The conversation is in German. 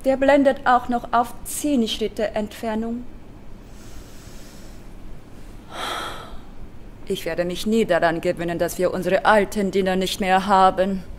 Der blendet auch noch auf 10 Schritte Entfernung. Ich werde mich nie daran gewöhnen, dass wir unsere alten Diener nicht mehr haben.